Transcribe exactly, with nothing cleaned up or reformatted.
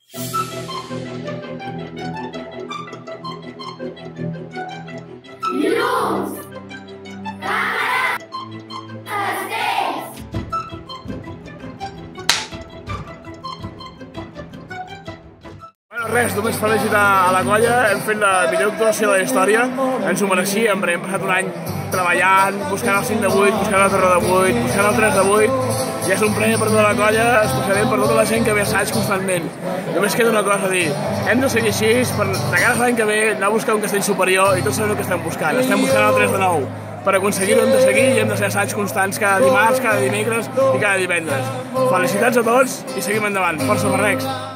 Llums! Càmera! Estels! Bueno, res, només felicitar a la colla, hem fet la millor actuació de la història, ens ho mereixíem, perquè hem passat un any treballant, buscant el cinc de vuit, buscant el terror de vuit, buscant el tres de vuit, i és un premi per tota la colla, especialment per tota la gent que ve a assaig constantment. Només queda una cosa a dir, hem de seguir així, per de cara a l'any que ve anar a buscar un castell superior i tots sabem el que estem buscant, estem buscant el tres de nou. Per aconseguir-ho hem de seguir i hem de ser assaigs constants cada dimarts, cada dimecres i cada divendres. Felicitats a tots i seguim endavant. Força, Marrecs!